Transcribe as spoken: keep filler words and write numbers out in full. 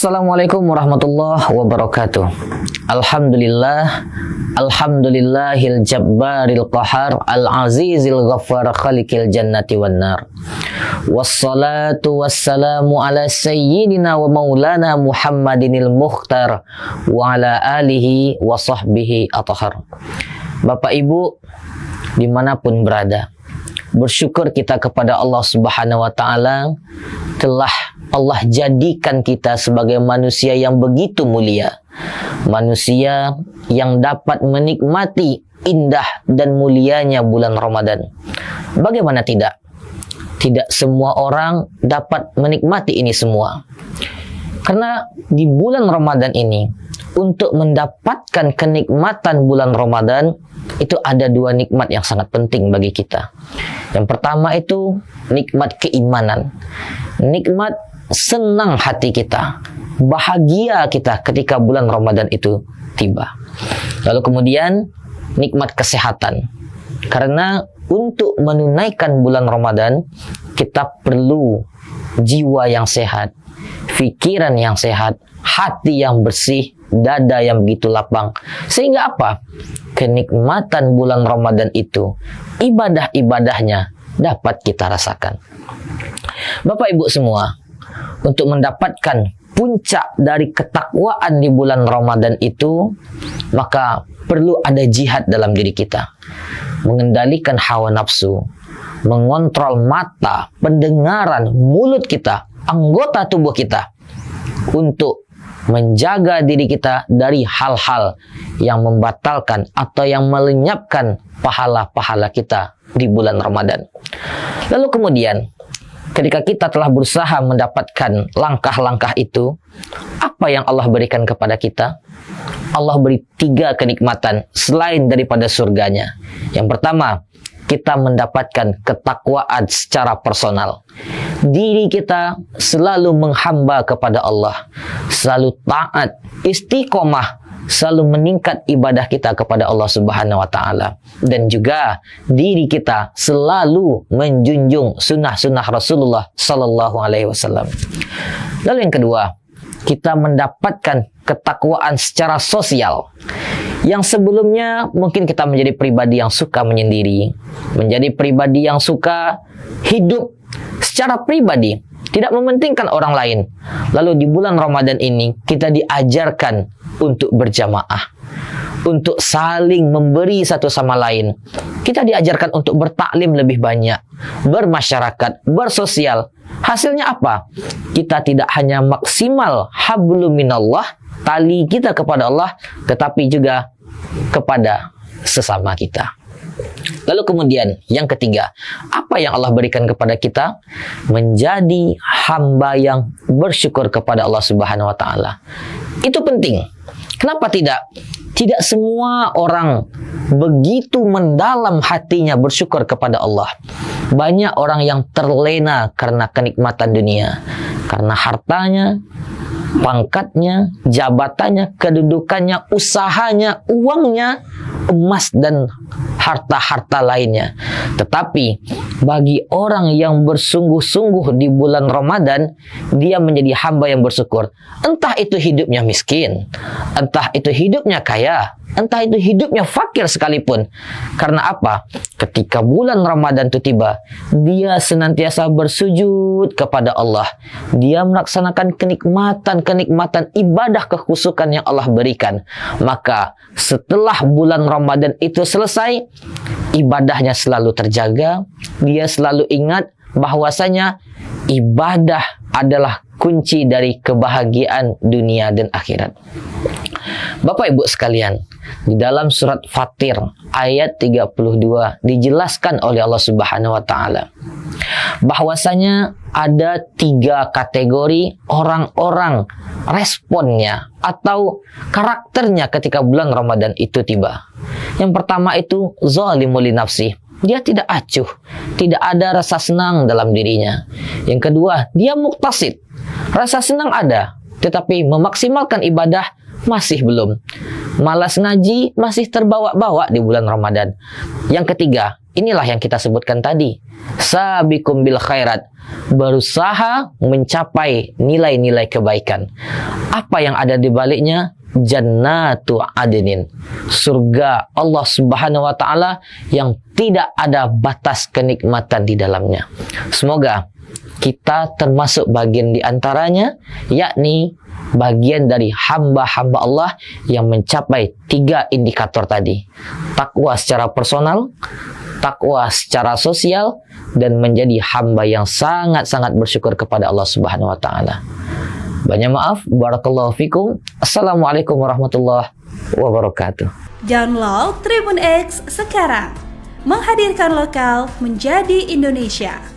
Assalamualaikum warahmatullahi wabarakatuh. Alhamdulillah, alhamdulillahil jabbaril qahar, al-azizil ghaffar khalikil jannati wan nar. Wassalatu wassalamu ala sayyidina wa maulana Muhammadinil mukhtar wa ala alihi wa sahbihi athhar. Bapak Ibu dimanapun berada, bersyukur kita kepada Allah Subhanahu wa ta'ala telah Allah jadikan kita sebagai manusia yang begitu mulia, manusia yang dapat menikmati indah dan mulianya bulan Ramadan. Bagaimana tidak? Tidak semua orang dapat menikmati ini semua. Karena di bulan Ramadan ini, untuk mendapatkan kenikmatan bulan Ramadan, itu ada dua nikmat yang sangat penting bagi kita. Yang pertama itu nikmat keimanan. Nikmat senang hati kita, bahagia kita ketika bulan Ramadan itu tiba. Lalu kemudian nikmat kesehatan. Karena untuk menunaikan bulan Ramadan, kita perlu jiwa yang sehat, pikiran yang sehat, hati yang bersih, dada yang begitu lapang. Sehingga apa? Kenikmatan bulan Ramadan itu, ibadah-ibadahnya dapat kita rasakan. Bapak Ibu semua, untuk mendapatkan puncak dari ketakwaan di bulan Ramadan itu, maka perlu ada jihad dalam diri kita. Mengendalikan hawa nafsu, mengontrol mata, pendengaran, mulut kita, anggota tubuh kita, untuk menjaga diri kita dari hal-hal yang membatalkan atau yang melenyapkan pahala-pahala kita di bulan Ramadan. Lalu kemudian, ketika kita telah berusaha mendapatkan langkah-langkah itu, apa yang Allah berikan kepada kita? Allah beri tiga kenikmatan selain daripada surganya. Yang pertama, kita mendapatkan ketakwaan secara personal. Diri kita selalu menghamba kepada Allah, selalu taat, istiqomah, selalu meningkat ibadah kita kepada Allah Subhanahu wa ta'ala. Dan juga diri kita selalu menjunjung sunnah-sunnah Rasulullah Sallallahu Alaihi Wasallam. Lalu yang kedua, kita mendapatkan ketakwaan secara sosial. Yang sebelumnya mungkin kita menjadi pribadi yang suka menyendiri, menjadi pribadi yang suka hidup secara pribadi, tidak mementingkan orang lain. Lalu di bulan Ramadan ini kita diajarkan untuk berjamaah, untuk saling memberi satu sama lain. Kita diajarkan untuk bertaklim lebih banyak, bermasyarakat, bersosial. Hasilnya apa? Kita tidak hanya maksimal hablum minallah, tali kita kepada Allah, tetapi juga kepada sesama kita. Lalu kemudian yang ketiga, apa yang Allah berikan kepada kita? Menjadi hamba yang bersyukur kepada Allah Subhanahu wa ta'ala. Itu penting. Kenapa tidak? Tidak semua orang begitu mendalam hatinya bersyukur kepada Allah. Banyak orang yang terlena karena kenikmatan dunia, karena hartanya, pangkatnya, jabatannya, kedudukannya, usahanya, uangnya, emas dan harta-harta lainnya. Tetapi bagi orang yang bersungguh-sungguh di bulan Ramadan, dia menjadi hamba yang bersyukur. Entah itu hidupnya miskin, entah itu hidupnya kaya, entah itu hidupnya fakir sekalipun. Karena apa? Ketika bulan Ramadan itu tiba, dia senantiasa bersujud kepada Allah. Dia melaksanakan kenikmatan-kenikmatan ibadah kekhusukan yang Allah berikan. Maka setelah bulan Ramadan itu selesai, ibadahnya selalu terjaga. Dia selalu ingat bahwasanya ibadah adalah kunci dari kebahagiaan dunia dan akhirat. Bapak Ibu sekalian, di dalam surat Fatir ayat tiga puluh dua dijelaskan oleh Allah Subhanahu wa ta'ala bahwasanya ada tiga kategori orang-orang responnya atau karakternya ketika bulan Ramadan itu tiba. Yang pertama itu zalimul li nafsi. Dia tidak acuh, tidak ada rasa senang dalam dirinya. Yang kedua, dia muktasid. Rasa senang ada, tetapi memaksimalkan ibadah masih belum. Malas ngaji masih terbawa-bawa di bulan Ramadan. Yang ketiga, inilah yang kita sebutkan tadi. Sabiqum bil khairat, berusaha mencapai nilai-nilai kebaikan. Apa yang ada di baliknya? Jannatu adnin, surga Allah Subhanahu wa taala yang tidak ada batas kenikmatan di dalamnya. Semoga kita termasuk bagian di antaranya, yakni bagian dari hamba-hamba Allah yang mencapai tiga indikator tadi. Takwa secara personal, takwa secara sosial, dan menjadi hamba yang sangat-sangat bersyukur kepada Allah Subhanahu wa taala. Banyak maaf, barakallahu fikum. Assalamualaikum warahmatullahi wabarakatuh. Download Tribun X sekarang. Menghadirkan lokal menjadi Indonesia.